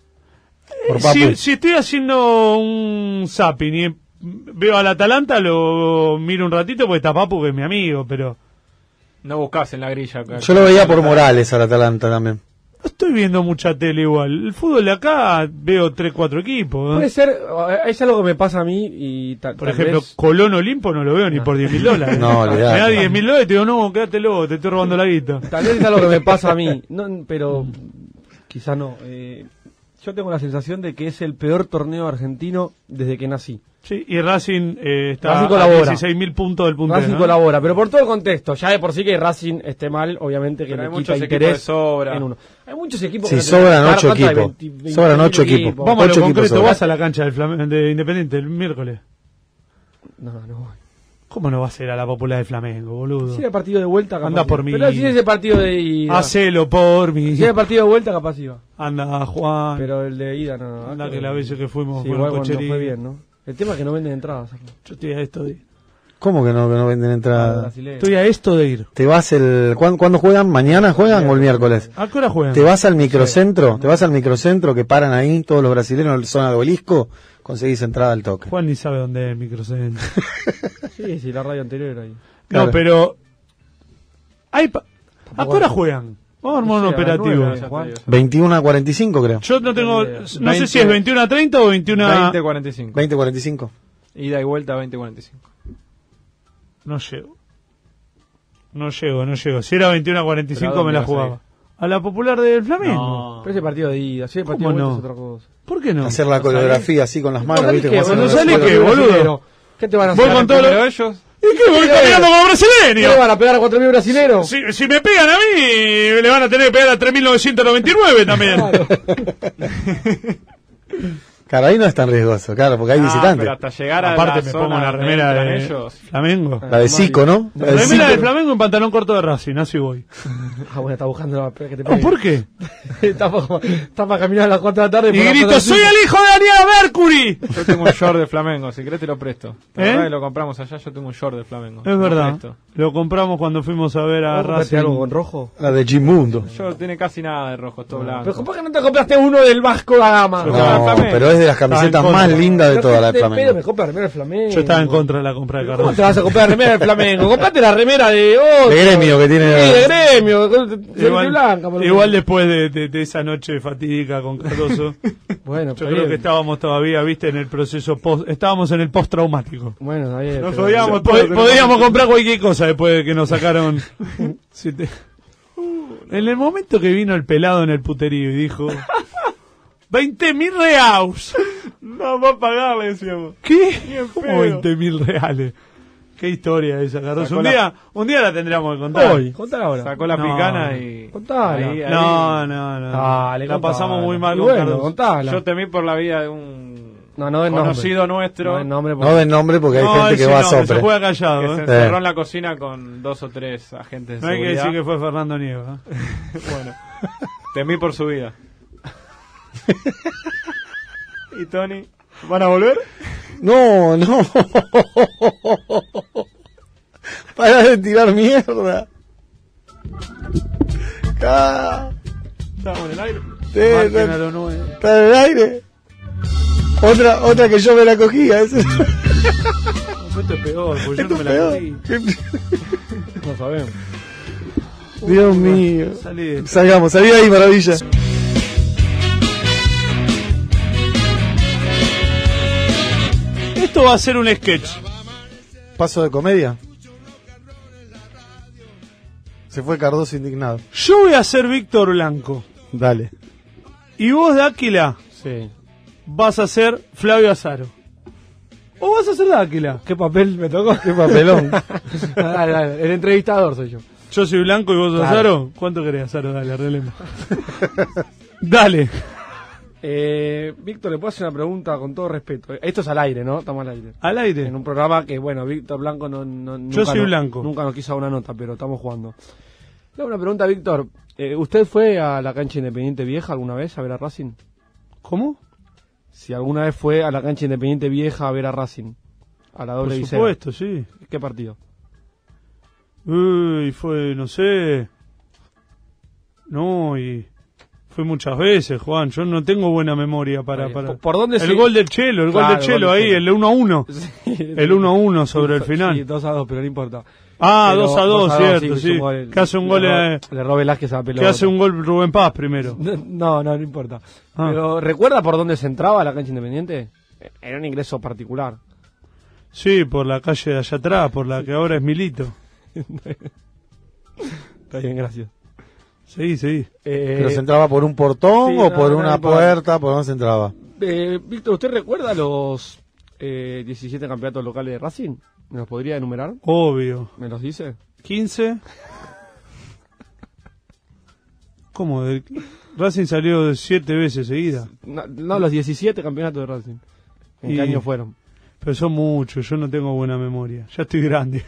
Si estoy haciendo un zapping y veo al Atalanta, lo miro un ratito porque está Papu, que es mi amigo, pero... No buscas en la grilla. Yo lo veía por Morales al Atalanta también. No estoy viendo mucha tele igual. El fútbol de acá veo 3-4 equipos. Puede ser, es algo que me pasa a mí y por ejemplo, Colón Olimpo no lo veo ni por $10,000. No, me da $10,000 y te digo, no, quédatelo, te estoy robando la guita. Tal vez es algo que me pasa a mí, no, pero quizá no. Yo tengo la sensación de que es el peor torneo argentino desde que nací. Sí, y Racing está a 16.000 puntos del puntero. Racing colabora, pero por todo el contexto, ya de por sí que Racing esté mal, obviamente que pero le quita interés en uno. Hay muchos equipos que sobran 8 equipos. Sobran 8 equipos. Vamos a lo concreto, vas a la cancha de Independiente el miércoles. No voy. ¿Cómo no va a ser a la Popular de Flamengo, boludo? Si hay partido de vuelta, capaz. Anda por mí. Pero si es ese partido de ida. Hacelo por mí. Si hay partido de vuelta, capaz iba. Anda, Juan. Pero el de ida no. Anda que la vez que fuimos con el cocherín. Fue bien, ¿no? El tema es que no venden entradas. Yo estoy a esto de ir. ¿Cómo que no venden entradas? Estoy a esto de ir. ¿Te vas ¿Cuándo juegan? ¿Mañana juegan o el miércoles? ¿A qué hora juegan? ¿Te vas al microcentro? ¿Te vas al microcentro que paran ahí todos los brasileños en la zona de Obelisco? Conseguís entrada al toque. Juan ni sabe dónde es el microcentro. Sí, la radio anterior era ahí. Claro. No, pero... ¿A qué hora juegan? Vamos a armar un operativo. 21-45 creo. Yo no tengo, no sé si es 21-30 o 20-45. 20-45. Ida y vuelta 20-45. No llego. Si era 21-45 me la jugaba. A la Popular del Flamengo. No. Pero ese partido de ida, si el partido de vuelta es otra cosa. ¿Por qué no? Hacer la coreografía así con las manos, ¿viste? ¿Cuándo sale qué, boludo? ¿Qué te van a hacer? ¿Voy con todos ellos? ¿Y qué? ¿Voy caminando como brasileño? ¿Qué le van a pegar a 4.000 brasileños? Si me pegan a mí, le van a tener que pegar a 3.999 también. Claro, ahí no es tan riesgoso, claro, porque hay visitantes. Pero hasta llegar a aparte la me zona pongo la remera de ellos. Flamengo. La de Zico, ¿no? La remera de Flamengo en pantalón corto de Racing, así voy. Bueno, está buscando la que te pegue. ¿Por qué? Está para caminar a las 4 de la tarde. Y grito, soy el hijo de Daniela Mercury. Yo tengo un short de Flamengo, si querés te lo presto. Lo compramos allá, yo tengo un short de Flamengo. Es verdad. Lo compramos cuando fuimos a ver a Racing. algo con rojo? La de Gimundo. Yo tiene casi nada de rojo, es todo blanco. Pero ¿por qué no te compraste uno del Vasco da Gama? No, pero es de las camisetas más lindas de toda la de Flamengo. Me compra la remera del Flamengo. Yo estaba en contra de la compra de Cardoso. ¿Cómo te vas a comprar la remera del Flamengo? Comprate la remera de otro. De Gremio que tiene. Sí, de Gremio. Igual después de esa noche fatídica con Cardoso. Bueno, yo creo que estábamos todavía, viste, en el proceso estábamos en el post-traumático. Bueno, está bien. Podíamos comprar cualquier cosa después de que nos sacaron. En el momento que vino el pelado en el puterío y dijo 20.000 reales. No va a pagarle, decíamos. ¿Qué? ¿Cómo 20.000 reales? Qué historia esa, Cardoso. Un día la tendríamos que contar. Hoy, contala ahora. Sacó la picana y... Contala. Ahí. No. Dale, la pasamos muy mal con bueno, Cardoso. Contala. Yo temí por la vida de un conocido nuestro. No den nombre porque hay gente que va a sopre. Se juega callado. Que se encerró en la cocina con 2 o 3 agentes de seguridad. No hay que decir que fue Fernando Nieva. Bueno, temí por su vida. ¿Y Tony? ¿Van a volver? No. Para de tirar mierda. Estamos en el aire. Está en el aire. Otra que yo me la cogía. Esto es peor, porque yo no me la cogí. No sabemos. Dios mío. Salí de ahí, maravilla. Esto va a ser un sketch. ¿Paso de comedia? Se fue Cardoso indignado. Yo voy a ser Víctor Blanco. Dale. Y vos, Dáquila, Sí. vas a ser Flavio Azaro. ¿O vas a ser Dáquila? ¿Qué papel me tocó? Qué papelón. Dale, el entrevistador soy yo. Yo soy Blanco y vos sos Azaro. ¿Cuánto querés, Azaro? Dale, arreglemos. Dale. Víctor, ¿le puedo hacer una pregunta con todo respeto? Esto es al aire, ¿no? Estamos al aire. Al aire. En un programa que, bueno, Víctor Blanco Yo soy Blanco. Nunca nos quiso dar una nota, pero estamos jugando. Le hago una pregunta, Víctor. ¿Usted fue a la cancha Independiente Vieja alguna vez a ver a Racing? ¿Cómo? Si alguna vez fue a la cancha Independiente Vieja a ver a Racing. A la doble Por Liceo. supuesto, sí. ¿Qué partido? Uy, fue, no sé. No, y fue muchas veces, Juan. Yo no tengo buena memoria para... ¿Por dónde el gol del Chelo, gol del Chelo ahí, el 1-1. Sí, el 1-1 sobre el final. Sí, 2-2, pero no importa. Ah, Pero 2-2, cierto, sí. Que hace un gol... Le robé Velázquez a la pelota. Que hace un gol Rubén Paz primero. No importa. Pero, ¿recuerda por dónde se entraba a la cancha Independiente? Era un ingreso particular. Sí, por la calle de allá atrás, por la que ahora es Milito. Está bien, gracias. Sí. ¿Pero se entraba por un portón o por una puerta? ¿Por dónde se entraba? Víctor, ¿usted recuerda los 17 campeonatos locales de Racing? ¿Me los podría enumerar? Obvio. ¿Me los dice? 15. ¿Cómo? Racing salió 7 veces seguida. No, los 17 campeonatos de Racing. ¿En qué año fueron? Pero son muchos, yo no tengo buena memoria. Ya estoy grande.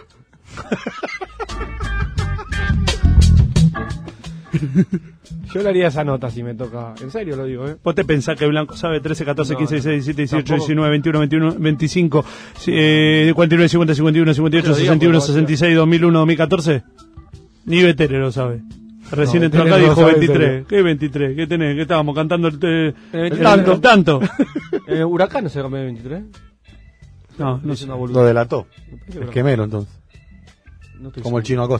Yo le haría esa nota si me toca. En serio lo digo, ¿Vos te pensás que Blanco sabe 13, 14, 15, 16, 17, 18, 19, 21, 25, 49, 50, 51, 58, 61, 66, 2001, 2014? Ni Vetere lo sabe. Recién entró acá y dijo 23. ¿Qué 23? ¿Qué tenés? ¿Qué estábamos cantando el tanto? ¿Huracán no se cambió de 23? No sé. Lo delató. El quemero, entonces. Como el Chino Acosta.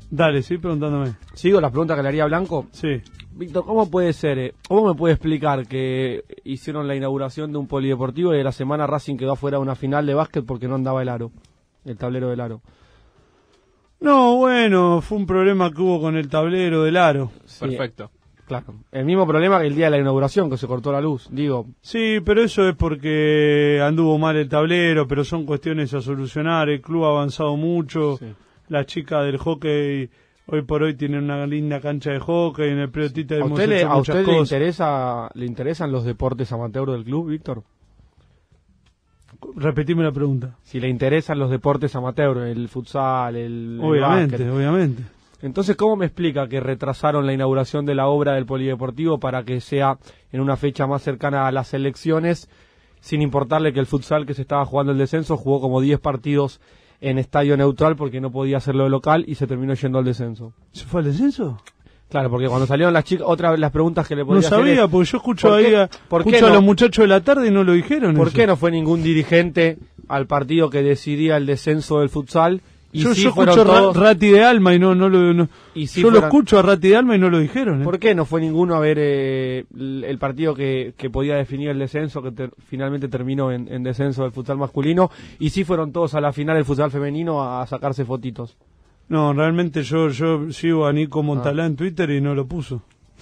Dale, sí, preguntándome. ¿Sigo las preguntas que le haría Blanco? Sí. Víctor, ¿cómo puede ser? ¿Cómo me puede explicar que hicieron la inauguración de un polideportivo y de la semana Racing quedó afuera de una final de básquet porque no andaba el aro, el tablero del aro? No, bueno, fue un problema que hubo con el tablero del aro. Sí, perfecto. Claro. El mismo problema que el día de la inauguración, que se cortó la luz, digo. Sí, pero eso es porque anduvo mal el tablero, pero son cuestiones a solucionar. El club ha avanzado mucho. Sí. Las chicas del hockey hoy por hoy tienen una linda cancha de hockey. En el Periodista hemos hecho ¿A muchas usted cosas. le interesan los deportes amateur del club, Víctor? Repetime la pregunta. Si le interesan los deportes amateur, el futsal, el Obviamente, básquet. obviamente. Entonces, ¿cómo me explica que retrasaron la inauguración de la obra del polideportivo para que sea en una fecha más cercana a las elecciones, sin importarle que el futsal que se estaba jugando el descenso jugó como 10 partidos en estadio neutral porque no podía hacerlo de local y se terminó yendo al descenso? ¿Se fue al descenso? Claro, porque cuando salieron las chicas, otra vez las preguntas que le podía hacer. No sabía, porque yo escucho ahí a los muchachos de la tarde y no lo dijeron. ¿Por qué no fue ningún dirigente al partido que decidía el descenso del futsal? Y yo sí escucho todos... Rati de Alma y no y sí yo lo escucho a Rati de Alma y no lo dijeron. ¿Por qué no fue ninguno a ver el partido que podía definir el descenso, que finalmente terminó en descenso del futsal masculino? Y sí fueron todos a la final del futsal femenino a sacarse fotitos. No, realmente yo sigo a Nico Montalá en Twitter y no lo puso.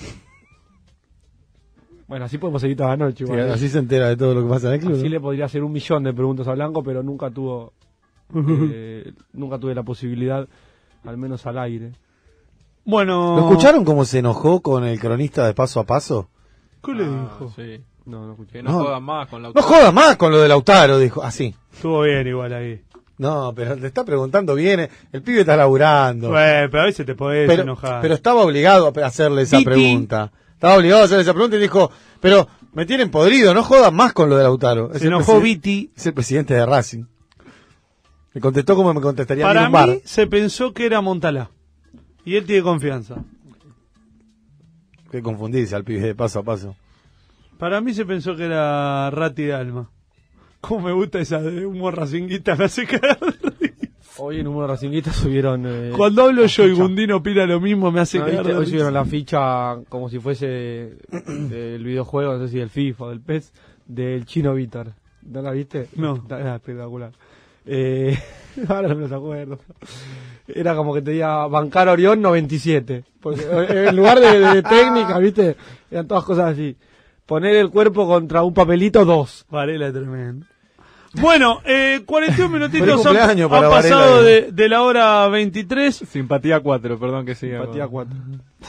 Bueno, así podemos seguir toda la noche. Sí, así se entera de todo lo que pasa en el club. Así, ¿no? Le podría hacer 1.000.000 de preguntas a Blanco, pero nunca tuvo... nunca tuve la posibilidad, al menos al aire. Bueno, ¿lo escucharon cómo se enojó con el cronista de Paso a Paso? ¿Qué le dijo? Sí. No escuché. Que no jodan más con Lautaro. No jodas más con lo de Lautaro, dijo. Así. Estuvo bien igual ahí. No, pero te está preguntando bien. El pibe está laburando. Bueno, pero a veces te podés enojar. Pero estaba obligado a hacerle esa pregunta. Estaba obligado a hacerle esa pregunta y dijo, pero me tienen podrido, no jodan más con lo de Lautaro. Se enojó Viti. Es el presidente de Racing. Me contestó como me contestaría para en un bar. Mí se pensó que era Montalá. Y él tiene confianza. Que confundirse al pibe de Paso a Paso. Para mí se pensó que era Rati de Alma. Cómo me gusta esa de humor racinguista, me hace cagar. Hoy en humor racinguista subieron... Cuando hablo yo y Gundino opina lo mismo, me hace cagar. Hoy subieron la ficha como si fuese el videojuego, no sé si del FIFA o del PES, del Chino Vítor. ¿No la viste? No. Era espectacular. Ahora no me lo acuerdo. Era como que tenía bancar Orión 97. Porque en lugar de técnica, ¿viste? Eran todas cosas así. Poner el cuerpo contra un papelito 2. Varela tremendo. Bueno, 41 minutitos han pasado de la hora 23. Simpatía 4, perdón que siga. Simpatía 4.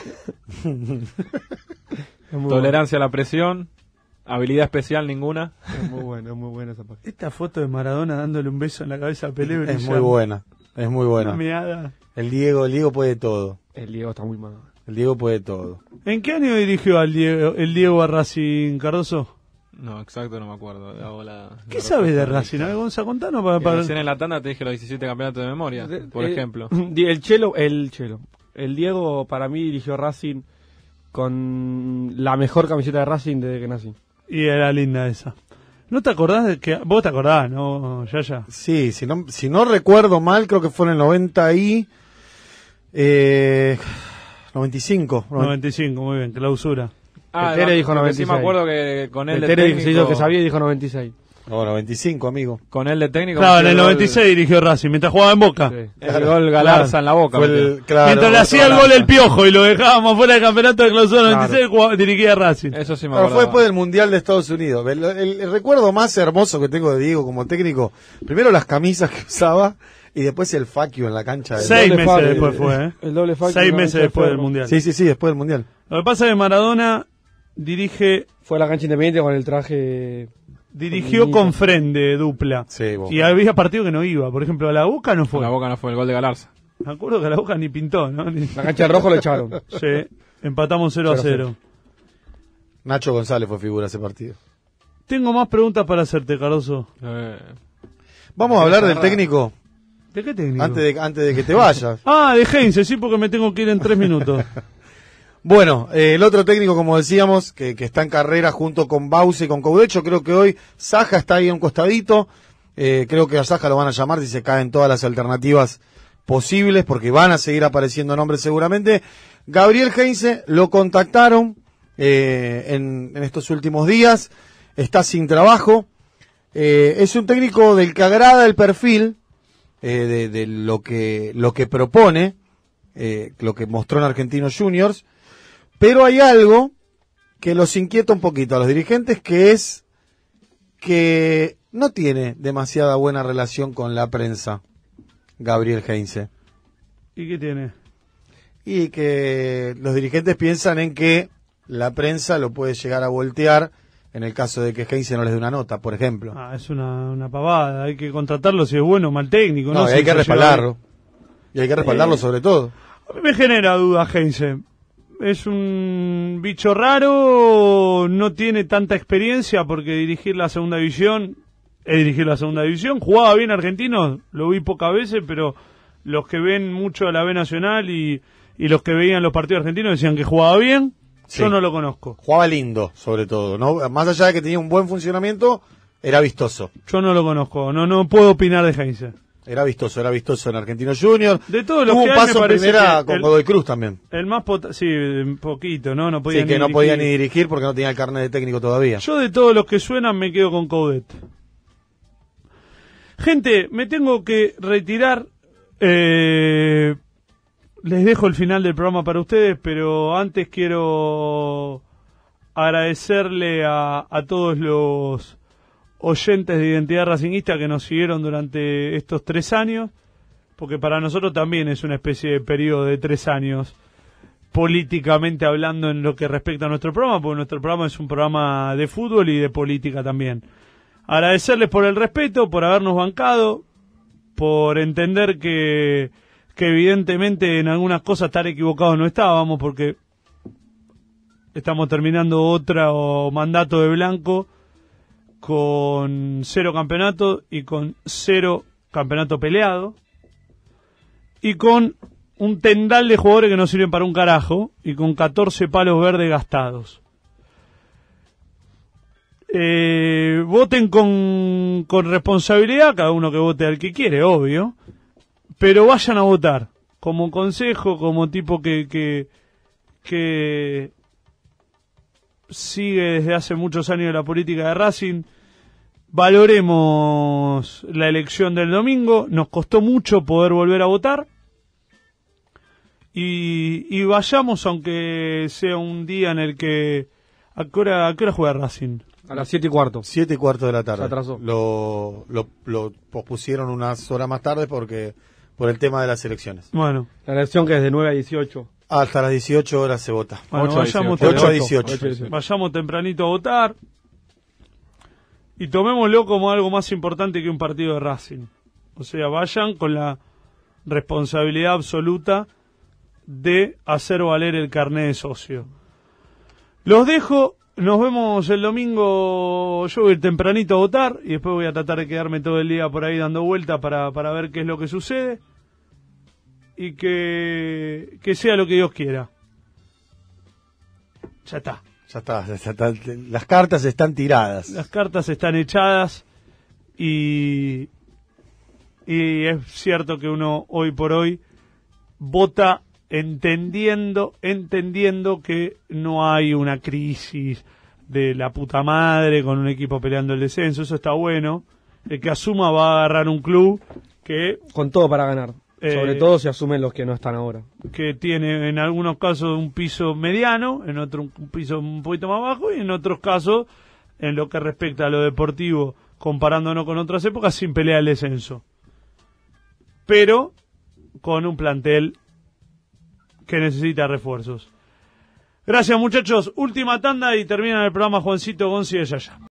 Tolerancia a la presión. Habilidad especial ninguna. Es muy buena esa página. Esta foto de Maradona dándole un beso en la cabeza a Pelé. Es muy buena. Una meada. El Diego puede todo. El Diego está muy mal. El Diego puede todo. ¿En qué año dirigió el Diego a Racing, Cardoso? No, exacto, no me acuerdo. ¿Qué sabes de Racing? Gonza, contanos para... Recién en la tanda te dije los 17 campeonatos de memoria, por ejemplo. El Diego para mí dirigió Racing con la mejor camiseta de Racing desde que nací. Y era linda esa. ¿No te acordás de que... Vos te acordás, ¿no, Yaya? Sí, si no recuerdo mal, creo que fue en el 95, muy bien, clausura. Tere dijo 96. Sí me acuerdo que con él de Tere técnico... se hizo que sabía y dijo 96. No, 95, amigo. Con él de técnico... Claro, en el 96 dirigió Racing, mientras jugaba en Boca. Sí. El gol Galarza en la Boca. Mientras le hacía el gol el Piojo y lo dejábamos fuera del campeonato de clausura 96, dirigía Racing. Eso sí me acuerdo. Pero fue después del Mundial de Estados Unidos. El recuerdo más hermoso que tengo de Diego como técnico, primero las camisas que usaba y después el faquio en la cancha. 6 meses después fue, El doble faquio. 6 meses después del Mundial. Sí, después del Mundial. Lo que pasa es que Maradona fue a la cancha Independiente con el traje... Dirigió con Frende, dupla. Sí, y había partido que no iba. Por ejemplo, a la Boca no fue. A la Boca no fue el gol de Galarza. Me acuerdo que a la Boca ni pintó, ¿no? La cancha de rojo lo echaron. Sí, empatamos 0-0. Nacho González fue figura ese partido. Tengo más preguntas para hacerte, Cardoso. Vamos a hablar del técnico. ¿De qué técnico? Antes de que te vayas. De Heinze, sí, porque me tengo que ir en 3 minutos. Bueno, el otro técnico, como decíamos, que está en carrera junto con Bausa y con Coudecho, creo que hoy Saja está ahí a un costadito, creo que a Saja lo van a llamar si se caen todas las alternativas posibles, porque van a seguir apareciendo nombres seguramente. Gabriel Heinze lo contactaron en estos últimos días, está sin trabajo, es un técnico del que agrada el perfil de lo que propone, lo que mostró en Argentinos Juniors, pero hay algo que los inquieta un poquito a los dirigentes, que es que no tiene demasiada buena relación con la prensa, Gabriel Heinze. ¿Y qué tiene? Y que los dirigentes piensan en que la prensa lo puede llegar a voltear en el caso de que Heinze no les dé una nota, por ejemplo. Es una pavada, hay que contratarlo si es bueno o mal técnico. No, hay que respaldarlo. Y hay que respaldarlo sobre todo. A mí me genera duda Heinze. Es un bicho raro, no tiene tanta experiencia porque dirigir la segunda división es dirigir la segunda división. Jugaba bien Argentinos, lo vi pocas veces, pero los que ven mucho a la B Nacional y los que veían los partidos argentinos decían que jugaba bien. Sí. Yo no lo conozco. Jugaba lindo, sobre todo, ¿no? Más allá de que tenía un buen funcionamiento, era vistoso. Yo no lo conozco, no puedo opinar de Heinze. Era vistoso en Argentinos Juniors. De todos los tuvo que un paso en primera con Godoy Cruz también. El más sí, un poquito, ¿no? No podía sí, que no podía ni dirigir porque no tenía el carnet de técnico todavía. Yo de todos los que suenan me quedo con Coudet. Gente, me tengo que retirar. Les dejo el final del programa para ustedes, pero antes quiero agradecerle a todos los oyentes de Identidad Racingista que nos siguieron durante estos 3 años, porque para nosotros también es una especie de periodo de 3 años, políticamente hablando en lo que respecta a nuestro programa, porque nuestro programa es un programa de fútbol y de política también. Agradecerles por el respeto, por habernos bancado, por entender que evidentemente en algunas cosas estar equivocados no estábamos, porque estamos terminando otro mandato de Blanco con 0 campeonatos y con 0 campeonato peleado y con un tendal de jugadores que no sirven para un carajo y con 14 palos verdes gastados. Voten con responsabilidad, cada uno que vote al que quiere, obvio, pero vayan a votar como consejo, como tipo que sigue desde hace muchos años la política de Racing. Valoremos la elección del domingo, nos costó mucho poder volver a votar y vayamos, aunque sea un día en el que... ¿A qué hora juega Racing? A las 7:15. 7:15 de la tarde. Se atrasó. Lo pospusieron unas horas más tarde por el tema de las elecciones. Bueno. La elección que es de 9 a 18. Hasta las 18 horas se vota. Bueno, 8 a 18. Vayamos tempranito a votar y tomémoslo como algo más importante que un partido de Racing. O sea, vayan con la responsabilidad absoluta de hacer valer el carné de socio. Los dejo, nos vemos el domingo. Yo voy a ir tempranito a votar y después voy a tratar de quedarme todo el día por ahí dando vueltas para ver qué es lo que sucede. Y que sea lo que Dios quiera. Ya está. Las cartas están tiradas. Las cartas están echadas y es cierto que uno hoy por hoy vota entendiendo que no hay una crisis de la puta madre con un equipo peleando el descenso. Eso está bueno. El que asuma va a agarrar un club que... Con todo para ganar. Sobre todo si asumen los que no están ahora. Que tiene en algunos casos un piso mediano, en otros un piso un poquito más bajo y en otros casos, en lo que respecta a lo deportivo, comparándonos con otras épocas, sin pelea el descenso. Pero con un plantel que necesita refuerzos. Gracias muchachos, última tanda y termina el programa Juancito Gonzi de Yaya.